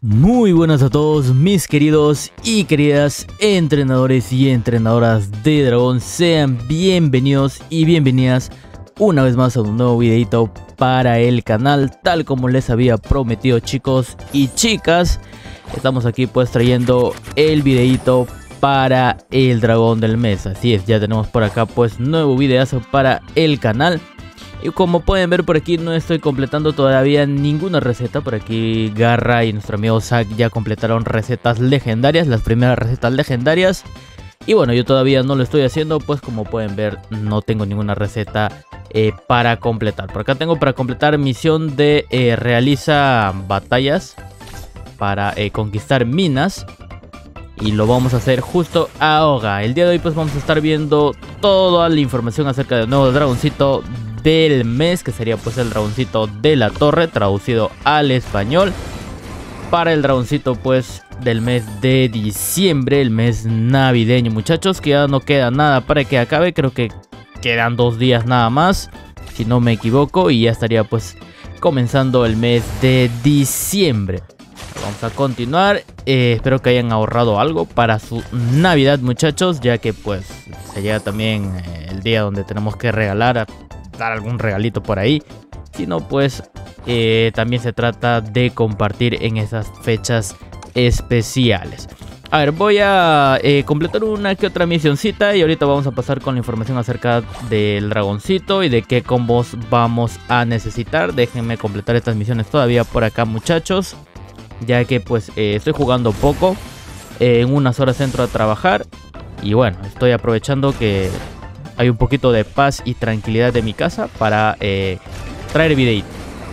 Muy buenas a todos mis queridos y queridas entrenadores y entrenadoras de dragón. Sean bienvenidos y bienvenidas una vez más a un nuevo videito para el canal. Tal como les había prometido, chicos y chicas, estamos aquí pues trayendo el videito para el dragón del mes. Así es, ya tenemos por acá pues nuevo videazo para el canal. Y como pueden ver por aquí no estoy completando todavía ninguna receta. Por aquí Garra y nuestro amigo Zack ya completaron recetas legendarias, las primeras recetas legendarias. Y bueno, yo todavía no lo estoy haciendo, pues como pueden ver no tengo ninguna receta para completar. Por acá tengo para completar misión de realiza batallas para conquistar minas. Y lo vamos a hacer justo ahora. El día de hoy pues vamos a estar viendo toda la información acerca del nuevo dragoncito del mes, que sería pues el dragoncito de la torre, traducido al español, para el dragoncito pues del mes de diciembre, el mes navideño, muchachos, que ya no queda nada para que acabe. Creo que quedan 2 días nada más, si no me equivoco, y ya estaría pues comenzando el mes de diciembre. Vamos a continuar. Espero que hayan ahorrado algo para su Navidad, muchachos, ya que pues se llega también el día donde tenemos que regalar, dar algún regalito por ahí. Si no, pues también se trata de compartir en esas fechas especiales. A ver, voy a completar una que otra misioncita y ahorita vamos a pasar con la información acerca del dragoncito y de qué combos vamos a necesitar. Déjenme completar estas misiones todavía por acá, muchachos, ya que pues estoy jugando poco. En unas horas entro a trabajar y bueno, estoy aprovechando que hay un poquito de paz y tranquilidad de mi casa para traer videito.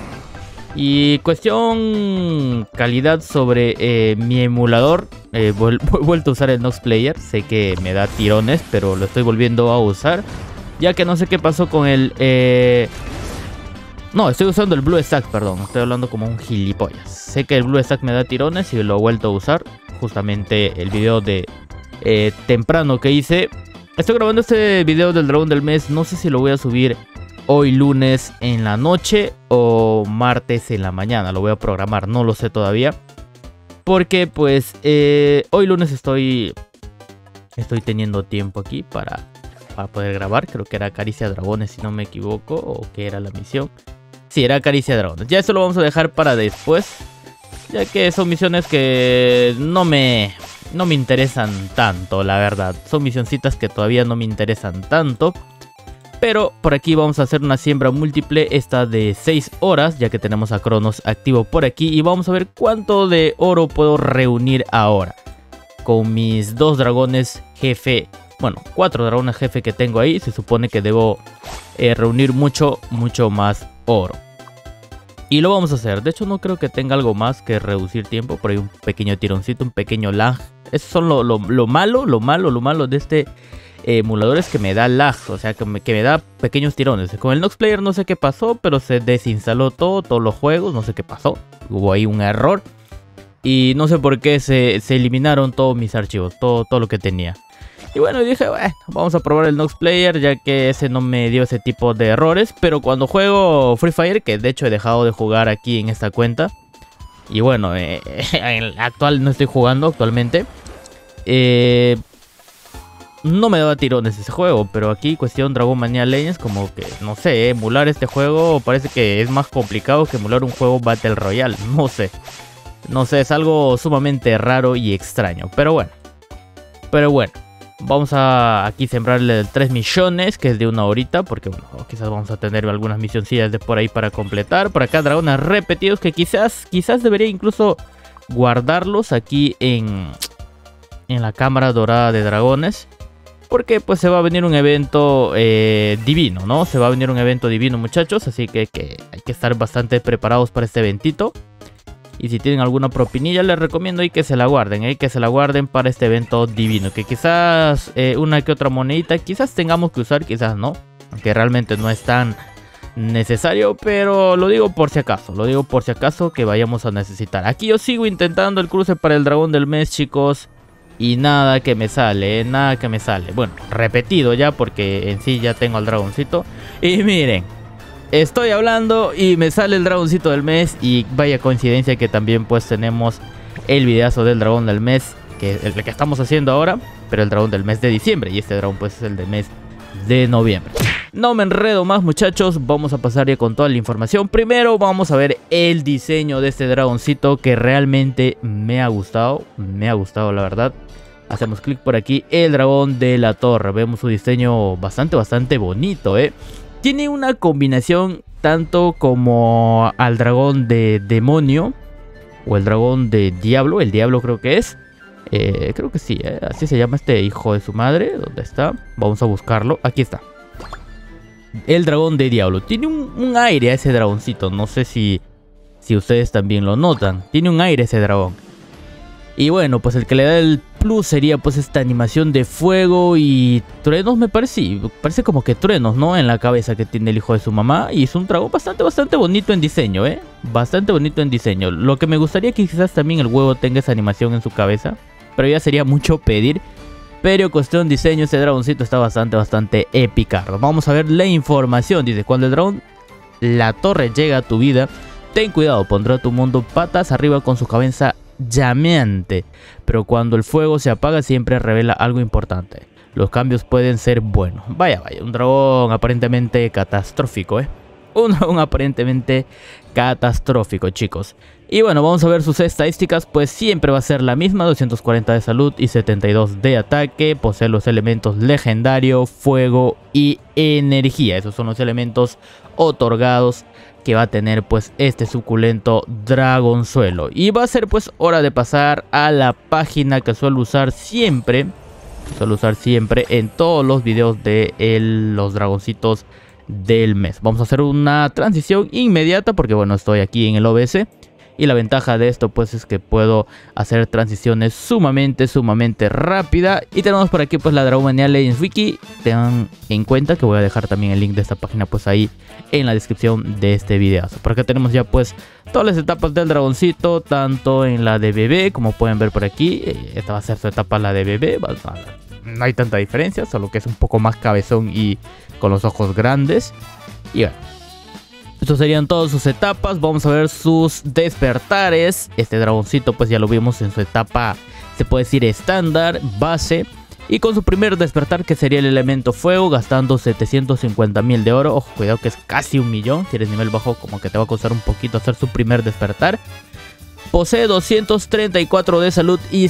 Y cuestión calidad sobre mi emulador, he vuelto a usar el Nox Player. Sé que me da tirones, pero lo estoy volviendo a usar, ya que no sé qué pasó con el... No, estoy usando el BlueStack, perdón, estoy hablando como un gilipollas. Sé que el BlueStack me da tirones y lo he vuelto a usar. Justamente el video de temprano que hice. Estoy grabando este video del dragón del mes. No sé si lo voy a subir hoy lunes en la noche o martes en la mañana. Lo voy a programar, no lo sé todavía. Porque pues hoy lunes estoy teniendo tiempo aquí para poder grabar. Creo que era Acaricia Dragones, si no me equivoco, o que era la misión. Sí, era Acaricia Dragones. Ya eso lo vamos a dejar para después, ya que son misiones que no me interesan tanto, la verdad. Son misioncitas que todavía no me interesan tanto. Pero por aquí vamos a hacer una siembra múltiple, esta de 6 horas, ya que tenemos a Cronos activo por aquí. Y vamos a ver cuánto de oro puedo reunir ahora con mis 2 dragones jefe. Bueno, 4 dragones jefe que tengo ahí. Se supone que debo reunir mucho más oro. Y lo vamos a hacer. De hecho no creo que tenga algo más que reducir tiempo. Por ahí un pequeño tironcito, un pequeño lag. Eso son lo malo de este emulador, es que me da lag. O sea, que me da pequeños tirones. Con el Nox Player no sé qué pasó, pero se desinstaló todos los juegos. No sé qué pasó. Hubo ahí un error. Y no sé por qué se eliminaron todos mis archivos. Todo lo que tenía. Y bueno, dije, bueno, vamos a probar el Nox Player, ya que ese no me dio ese tipo de errores. Pero cuando juego Free Fire, que de hecho he dejado de jugar aquí en esta cuenta, y bueno, en el actual no estoy jugando actualmente, no me daba tirones ese juego. Pero aquí cuestión Dragon Mania Legends, como que no sé, emular este juego parece que es más complicado que emular un juego Battle Royale. No sé, es algo sumamente raro y extraño. Pero bueno, vamos a aquí sembrarle 3 misiones, que es de 1 horita, porque bueno, quizás vamos a tener algunas misioncillas de por ahí para completar. Por acá dragones repetidos que quizás debería incluso guardarlos aquí en la cámara dorada de dragones, porque pues se va a venir un evento divino, ¿no? Se va a venir un evento divino, muchachos, así que hay que estar bastante preparados para este eventito. Y si tienen alguna propinilla, les recomiendo ahí que se la guarden, para este evento divino. Que quizás una que otra monedita, quizás tengamos que usar, quizás no. Aunque realmente no es tan necesario, pero lo digo por si acaso, que vayamos a necesitar. Aquí yo sigo intentando el cruce para el dragón del mes, chicos. Y nada que me sale, Bueno, repetido ya, porque en sí ya tengo al dragoncito. Y miren, estoy hablando y me sale el dragoncito del mes. Y vaya coincidencia que también pues tenemos el videazo del dragón del mes, que es el que estamos haciendo ahora, pero el dragón del mes de diciembre, y este dragón pues es el del mes de noviembre. No me enredo más, muchachos, vamos a pasar ya con toda la información. Primero vamos a ver el diseño de este dragoncito, que realmente me ha gustado la verdad. Hacemos clic por aquí, el dragón de la torre. Vemos su diseño bastante bonito, Tiene una combinación tanto como al dragón de demonio o el dragón de diablo, el diablo creo que es. Creo que sí, así se llama este hijo de su madre. ¿Dónde está? Vamos a buscarlo, aquí está. El dragón de diablo. Tiene un aire a ese dragoncito. No sé si ustedes también lo notan. Tiene un aire ese dragón. Y bueno, pues el que le da el plus sería pues esta animación de fuego y truenos, me parece. Parece como que truenos, ¿no? En la cabeza que tiene el hijo de su mamá. Y es un dragón bastante bonito en diseño, Bastante bonito en diseño. Lo que me gustaría que quizás también el huevo tenga esa animación en su cabeza. Pero ya sería mucho pedir. Pero cuestión diseño, este dragoncito está bastante épica. Vamos a ver la información. Dice, cuando el dragón la torre llega a tu vida, ten cuidado, pondrá tu mundo patas arriba con su cabeza llameante. Pero cuando el fuego se apaga siempre revela algo importante. Los cambios pueden ser buenos. Vaya, un dragón aparentemente catastrófico, Un aparentemente catastrófico, chicos. Y bueno, vamos a ver sus estadísticas. Pues siempre va a ser la misma: 240 de salud y 72 de ataque. Posee los elementos legendario, fuego y energía. Esos son los elementos otorgados que va a tener pues este suculento dragonzuelo. Y va a ser pues hora de pasar a la página que suelo usar siempre. En todos los videos de los dragoncitos del mes. Vamos a hacer una transición inmediata porque bueno, estoy aquí en el OBS. Y la ventaja de esto pues es que puedo hacer transiciones sumamente rápida. Y tenemos por aquí pues la Dragon Manía Legends Wiki. Tengan en cuenta que voy a dejar también el link de esta página pues ahí en la descripción de este video. Por acá tenemos ya pues todas las etapas del dragoncito, tanto en la de bebé como pueden ver por aquí. Esta va a ser su etapa, la de bebé. No hay tanta diferencia, solo que es un poco más cabezón y con los ojos grandes. Y bueno, estos serían todas sus etapas. Vamos a ver sus despertares. Este dragoncito pues ya lo vimos en su etapa, se puede decir estándar, base. Y con su primer despertar, que sería el elemento fuego, gastando 750.000 de oro. Ojo, cuidado que es casi 1.000.000. Si eres nivel bajo, como que te va a costar un poquito hacer su primer despertar. Posee 234 de salud y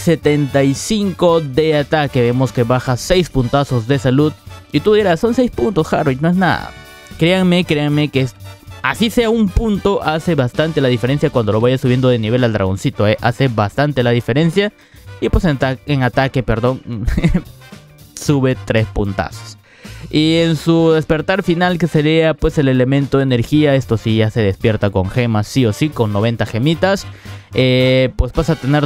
75 de ataque. Vemos que baja 6 puntazos de salud. Y tú dirás, son 6 puntos, Harry, no es nada. Créanme que así sea un punto, hace bastante la diferencia cuando lo vaya subiendo de nivel al dragoncito, hace bastante la diferencia. Y pues en ataque, perdón, sube 3 puntazos. Y en su despertar final, que sería pues el elemento energía, esto sí ya se despierta con gemas, sí o sí, con 90 gemitas. Pues pasa a tener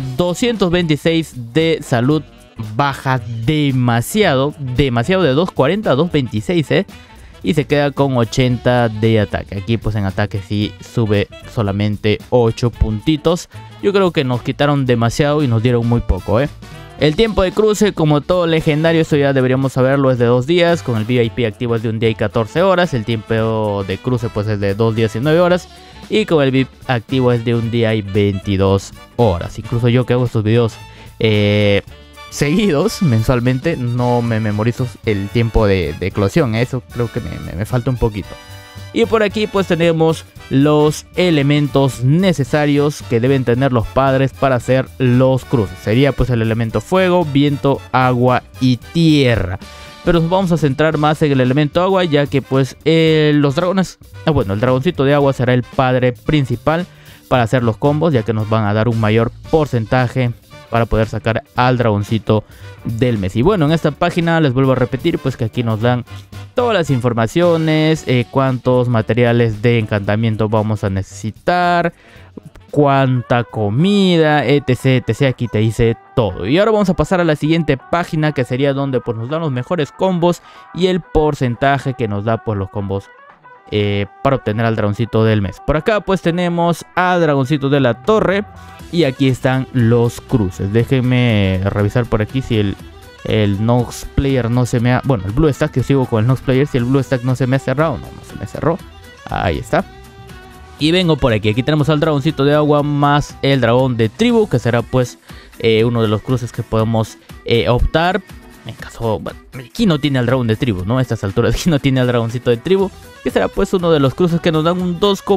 226 de salud, baja demasiado, de 240 a 226, y se queda con 80 de ataque. Aquí pues en ataque sí sube solamente 8 puntitos. Yo creo que nos quitaron demasiado y nos dieron muy poco, El tiempo de cruce, como todo legendario, eso ya deberíamos saberlo, es de 2 días. Con el VIP activo es de 1 día y 14 horas. El tiempo de cruce pues es de 2 días y 9 horas. Y con el VIP activo es de 1 día y 22 horas. Incluso yo que hago estos videos seguidos, mensualmente, no me memorizo el tiempo de eclosión. Eso creo que me falta un poquito. Y por aquí pues tenemos los elementos necesarios que deben tener los padres para hacer los cruces. Sería pues el elemento fuego, viento, agua y tierra. Pero nos vamos a centrar más en el elemento agua, ya que pues los dragones... bueno, el dragoncito de agua será el padre principal para hacer los combos, ya que nos van a dar un mayor porcentaje para poder sacar al dragoncito del mes. Y bueno, en esta página les vuelvo a repetir pues que aquí nos dan todas las informaciones, cuántos materiales de encantamiento vamos a necesitar, cuánta comida, etc, etc. Aquí te dice todo. Y ahora vamos a pasar a la siguiente página, que sería donde pues nos dan los mejores combos y el porcentaje que nos da pues los combos para obtener al dragoncito del mes. Por acá pues tenemos al dragoncito de la torre y aquí están los cruces. Déjenme revisar por aquí si el Nox Player no se me ha... Bueno, el Blue Stack, que sigo con el Nox Player. Si el Blue Stack no se me ha cerrado, no se me cerró. Ahí está. Y vengo por aquí. Aquí tenemos al dragoncito de agua más el dragón de tribu, que será pues uno de los cruces que podemos optar. En caso, bueno, aquí no tiene al dragón de tribu, ¿no? A estas alturas aquí no tiene al dragoncito de tribu, que será pues uno de los cruces que nos dan un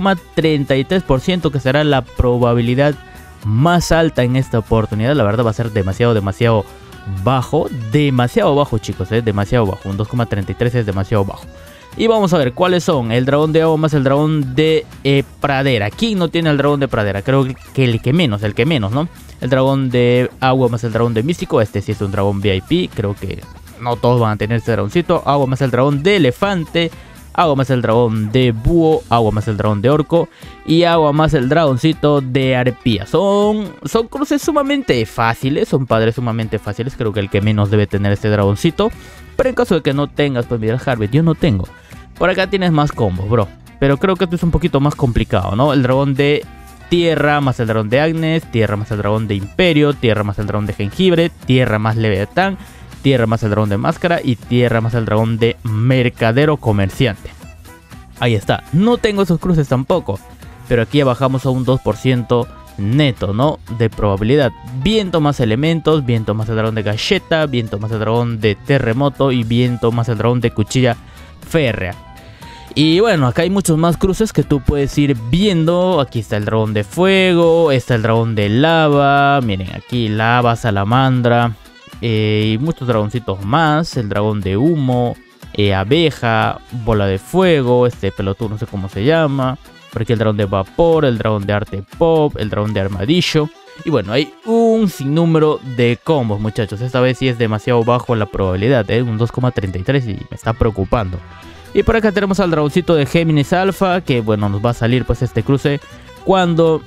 2,33%, que será la probabilidad más alta en esta oportunidad. La verdad va a ser demasiado bajo, chicos, demasiado bajo. Un 2,33 es demasiado bajo. Y vamos a ver cuáles son el dragón de agua más el dragón de pradera. ¿Quién no tiene el dragón de pradera? Creo que el que menos, ¿no? El dragón de agua más el dragón de místico. Este sí es un dragón VIP. Creo que no todos van a tener este dragoncito. Agua más el dragón de elefante. Agua más el dragón de búho. Agua más el dragón de orco. Y agua más el dragoncito de arpía. Son cruces sumamente fáciles. Son padres sumamente fáciles. Creo que el que menos debe tener este dragoncito. Pero en caso de que no tengas, pues mira, Harvey, yo no tengo. Por acá tienes más combos, bro. Pero creo que esto es un poquito más complicado, ¿no? El dragón de tierra más el dragón de Agnes. Tierra más el dragón de imperio. Tierra más el dragón de jengibre. Tierra más leviatán. Tierra más el dragón de máscara. Y tierra más el dragón de mercadero comerciante. Ahí está. No tengo esos cruces tampoco. Pero aquí ya bajamos a un 2% neto, ¿no? De probabilidad. Viento más elementos. Viento más el dragón de galleta. Viento más el dragón de terremoto. Y viento más el dragón de cuchilla férrea. Y bueno, acá hay muchos más cruces que tú puedes ir viendo. Aquí está el dragón de fuego. Está el dragón de lava. Miren, aquí lava, salamandra. Y muchos dragoncitos más. El dragón de humo. Abeja. Bola de fuego. Este pelotudo no sé cómo se llama. Por aquí el dragón de vapor. El dragón de arte pop. El dragón de armadillo. Y bueno, hay un sinnúmero de combos, muchachos. Esta vez sí es demasiado bajo la probabilidad, un 2,33 y me está preocupando. Y por acá tenemos al dragoncito de Géminis Alpha, que bueno, nos va a salir pues este cruce cuando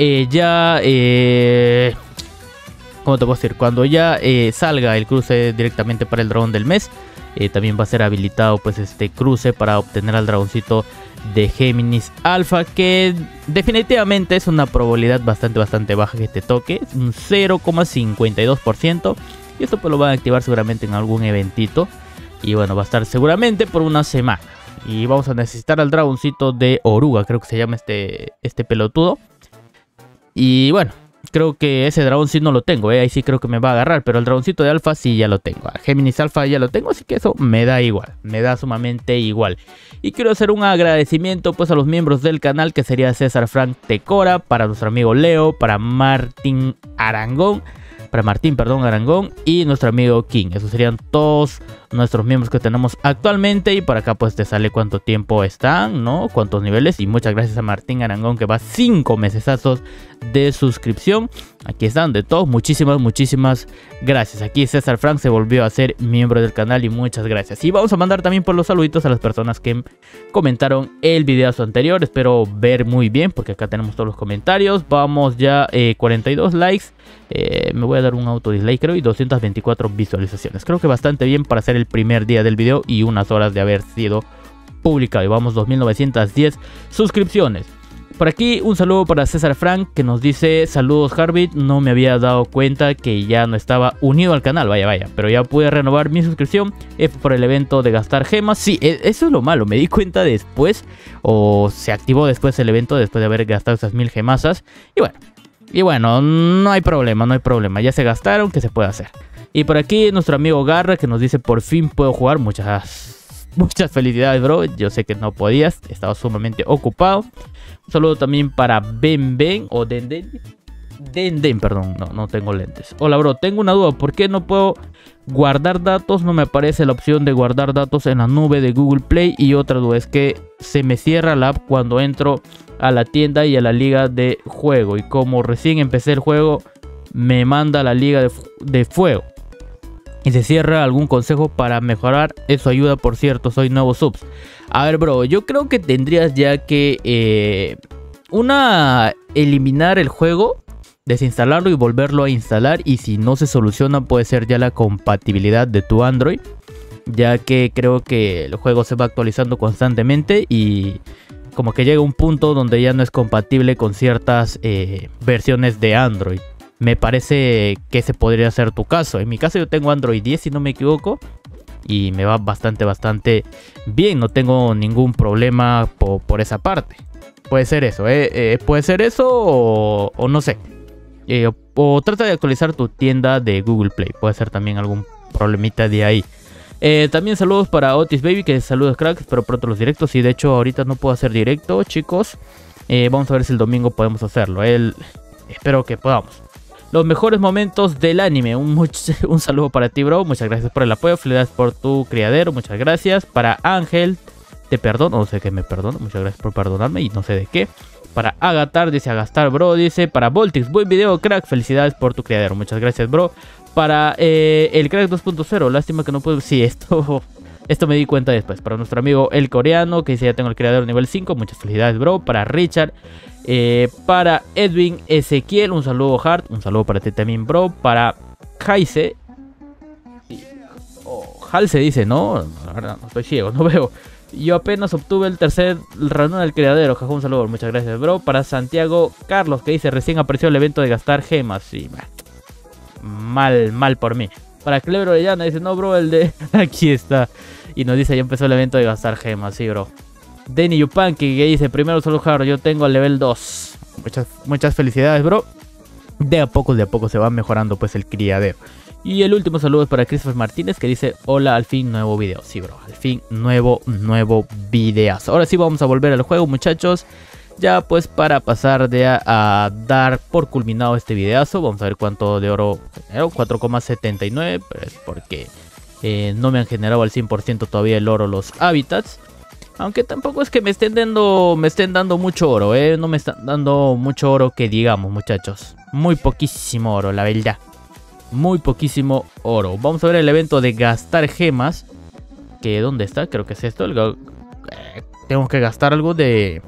¿cómo te puedo decir? Cuando ya salga el cruce directamente para el dragón del mes. También va a ser habilitado pues este cruce para obtener al dragoncito de Géminis Alpha, que definitivamente es una probabilidad bastante baja que te toque, un 0,52%. Y esto pues lo van a activar seguramente en algún eventito. Y bueno, va a estar seguramente por una semana. Y vamos a necesitar al dragoncito de oruga, creo que se llama este pelotudo. Y bueno, creo que ese dragón sí no lo tengo, ahí sí creo que me va a agarrar. Pero el dragoncito de alfa sí ya lo tengo. A Géminis Alpha ya lo tengo, así que eso me da igual. Me da sumamente igual. Y quiero hacer un agradecimiento pues a los miembros del canal, que sería César Frank Tecora, para nuestro amigo Leo, para Martín Arangón, y nuestro amigo King. Esos serían todos nuestros miembros que tenemos actualmente. Y por acá pues te sale cuánto tiempo están, ¿no? Cuántos niveles. Y muchas gracias a Martín Arangón, que va 5 mesesazos de suscripción. Aquí están de todos. Muchísimas gracias. Aquí César Frank se volvió a ser miembro del canal y muchas gracias. Y vamos a mandar también por los saluditos a las personas que comentaron el video anterior. Espero ver muy bien, porque acá tenemos todos los comentarios. Vamos ya 42 likes. Me voy a dar un auto dislike, creo, y 224 visualizaciones. Creo que bastante bien para hacer el primer día del video y unas horas de haber sido publicado. Y vamos 2910 suscripciones. Por aquí un saludo para César Frank, que nos dice: saludos Harvey, no me había dado cuenta que ya no estaba unido al canal, vaya, pero ya pude renovar mi suscripción por el evento de gastar gemas. Sí, eso es lo malo, me di cuenta después, o se activó después el evento, después de haber gastado esas 1000 gemasas. Y bueno, no hay problema, ya se gastaron, ¿qué se puede hacer? Y por aquí nuestro amigo Garra, que nos dice: por fin puedo jugar. Muchas felicidades, bro. Yo sé que no podías, estaba sumamente ocupado. Un saludo también para Ben o Den, perdón, no tengo lentes. Hola, bro, tengo una duda. ¿Por qué no puedo guardar datos? No me aparece la opción de guardar datos en la nube de Google Play. Y otra duda es que se me cierra la app cuando entro a la tienda y a la liga de juego. Y como recién empecé el juego, me manda a la liga de fuego y se cierra. ¿Algún consejo para mejorar? Eso ayuda, por cierto, soy nuevo subs. A ver, bro, yo creo que tendrías ya que eliminar el juego, desinstalarlo y volverlo a instalar. Y si no se soluciona, puede ser ya la compatibilidad de tu Android, ya que creo que el juego se va actualizando constantemente y como que llega un punto donde ya no es compatible con ciertas versiones de Android. Me parece que ese podría ser tu caso. En mi caso yo tengo Android 10 si no me equivoco, y me va bastante bien. No tengo ningún problema por esa parte. Puede ser eso, puede ser eso o no sé. O trata de actualizar tu tienda de Google Play. Puede ser también algún problemita de ahí. También saludos para Otis Baby, que saludos cracks, pero pronto los directos. Y de hecho ahorita no puedo hacer directo, chicos. Vamos a ver si el domingo podemos hacerlo. Espero que podamos. Los mejores momentos del anime. Un saludo para ti, bro. Muchas gracias por el apoyo. Felicidades por tu criadero. Muchas gracias. Para Ángel, te perdono. No sé qué me perdono. Muchas gracias por perdonarme y no sé de qué. Para Agatar, dice Agastar, bro. Dice para Voltix, buen video, crack. Felicidades por tu criadero. Muchas gracias, bro. Para el crack 2.0. Lástima que no puedo. Sí, esto me di cuenta después. Para nuestro amigo el coreano, que dice ya tengo el criadero nivel 5. Muchas felicidades, bro. Para Richard. Para Edwin Ezequiel, un saludo hard. Un saludo para ti también, bro. Para Jaise. Halse dice, no, la verdad, no estoy ciego, no veo. Yo apenas obtuve el tercer ranón del criadero. Jaja, un saludo, muchas gracias, bro. Para Santiago Carlos, que dice recién apareció el evento de gastar gemas. Sí, mal por mí. Para Clever Orellana dice, no, bro, el de... Aquí está. Y nos dice, ya empezó el evento de gastar gemas, sí, bro. Denny Yupanqui, que dice, primero solo hard, yo tengo el level 2. Muchas felicidades, bro. De a poco se va mejorando pues el criadero. Y el último saludo es para Christopher Martínez, que dice, hola, al fin nuevo video. Sí, bro, al fin nuevo videazo. Ahora sí vamos a volver al juego, muchachos. Ya pues para pasar a dar por culminado este videazo. Vamos a ver cuánto de oro generó, 4,79. Pues porque no me han generado al 100% todavía el oro los hábitats. Aunque tampoco es que me estén dando mucho oro, no me están dando mucho oro que digamos, muchachos. Muy poquísimo oro, la verdad. Muy poquísimo oro. Vamos a ver el evento de gastar gemas. Que ¿dónde está? Creo que es esto. Tengo que gastar algo de...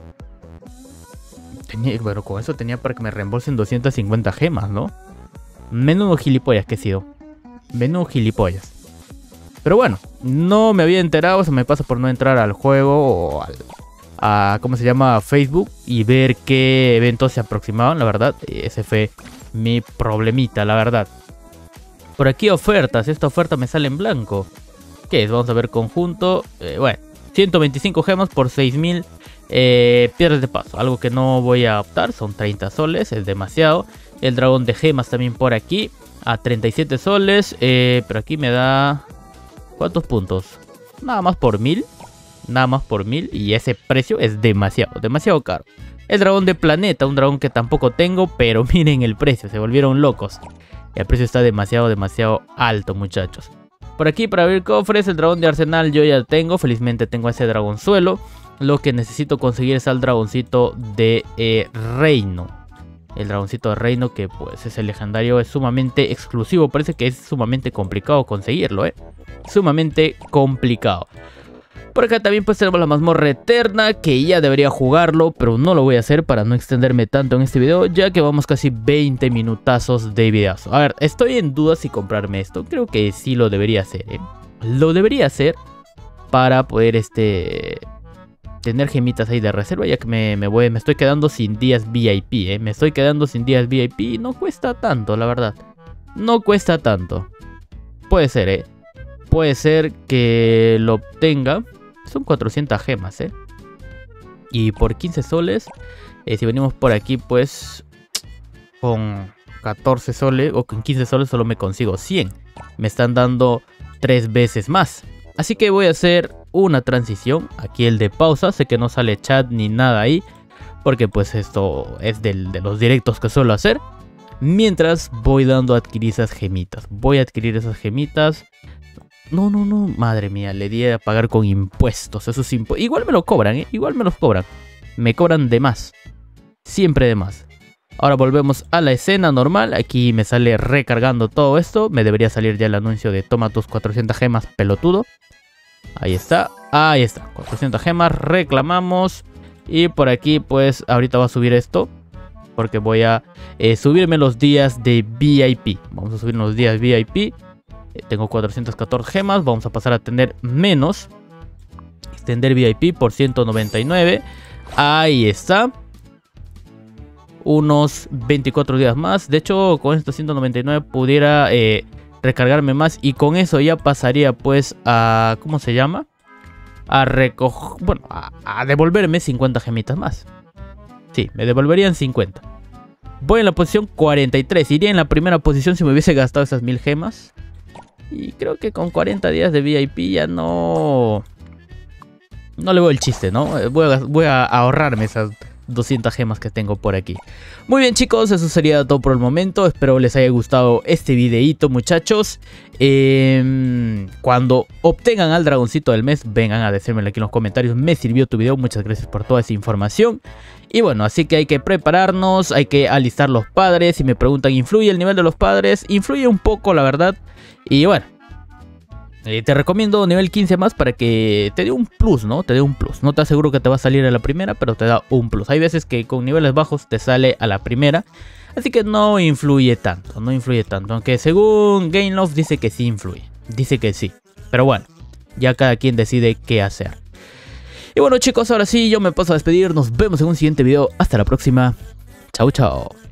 Bueno, con eso tenía para que me reembolsen 250 gemas, ¿no? Menudo gilipollas que he sido. Menudo gilipollas. Pero bueno, no me había enterado. Se me pasa por no entrar al juego o a ¿cómo se llama? Facebook. Y ver qué eventos se aproximaban, la verdad. Ese fue mi problemita, la verdad. Por aquí ofertas. Esta oferta me sale en blanco. ¿Qué es? Vamos a ver conjunto. Bueno, 125 gemas por 6000 piedras de paso. Algo que no voy a optar. Son 30 soles. Es demasiado. El dragón de gemas también por aquí. A 37 soles. Pero aquí me da... ¿Cuántos puntos? Nada más por 1000. Nada más por 1000. Y ese precio es demasiado caro. El dragón de planeta. Un dragón que tampoco tengo. Pero miren el precio. Se volvieron locos. El precio está demasiado alto, muchachos. Por aquí para abrir cofres. El dragón de arsenal yo ya tengo. Felizmente tengo ese dragonzuelo. Lo que necesito conseguir es al dragoncito de reino. El dragoncito de reino que pues ese legendario es sumamente exclusivo. Parece que es sumamente complicado conseguirlo, sumamente complicado. Por acá también pues tenemos la mazmorra eterna, que ya debería jugarlo, pero no lo voy a hacer para no extenderme tanto en este video, ya que vamos casi 20 minutazos de videazo. A ver, estoy en duda si comprarme esto. Creo que sí lo debería hacer, Lo debería hacer para poder tener gemitas ahí de reserva, ya que me estoy quedando sin días VIP, Me estoy quedando sin días VIP y no cuesta tanto, la verdad. No cuesta tanto. Puede ser, Puede ser que lo obtenga. Son 400 gemas, Y por 15 soles, si venimos por aquí, pues con 14 soles o con 15 soles solo me consigo 100. Me están dando 3 veces más. Así que voy a hacer una transición. Aquí el de pausa. Sé que no sale chat ni nada ahí, porque pues esto es de los directos que suelo hacer. Mientras voy dando a adquirir esas gemitas. Voy a adquirir esas gemitas. No, madre mía, le di a pagar con impuestos. Esos impuestos. Igual me lo cobran, Igual me los cobran. Me cobran de más. Siempre de más. Ahora volvemos a la escena normal. Aquí me sale recargando todo esto. Me debería salir ya el anuncio de toma tus 400 gemas, pelotudo. Ahí está, 400 gemas, reclamamos. Y por aquí pues ahorita va a subir esto, porque voy a subirme los días de VIP. Vamos a subir los días VIP. Tengo 414 gemas, vamos a pasar a tener menos. Extender VIP por 199. Ahí está. Unos 24 días más. De hecho con estos 199 pudiera... recargarme más y con eso ya pasaría pues a... ¿cómo se llama? a recoger, bueno, a devolverme 50 gemitas más. Sí, me devolverían 50. Voy en la posición 43. Iría en la primera posición si me hubiese gastado esas 1000 gemas. Y creo que con 40 días de VIP ya no le veo el chiste, ¿no? Voy a ahorrarme esas 200 gemas que tengo por aquí. Muy bien, chicos, eso sería todo por el momento. Espero les haya gustado este videito, muchachos. Cuando obtengan al dragoncito del mes, vengan a decírmelo aquí en los comentarios. Me sirvió tu video, muchas gracias por toda esa información. Y bueno, así que hay que prepararnos, hay que alistar los padres. Si me preguntan, ¿influye el nivel de los padres? Influye un poco, la verdad. Y bueno, te recomiendo nivel 15 más para que te dé un plus, ¿no? Te dé un plus. No te aseguro que te va a salir a la primera, pero te da un plus. Hay veces que con niveles bajos te sale a la primera. Así que no influye tanto, no influye tanto. Aunque según GameLoft dice que sí influye. Dice que sí. Pero bueno, ya cada quien decide qué hacer. Y bueno, chicos, ahora sí, yo me paso a despedir. Nos vemos en un siguiente video. Hasta la próxima. Chao, chao.